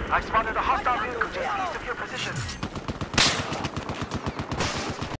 I've spotted a hostile vehicle just east of your position.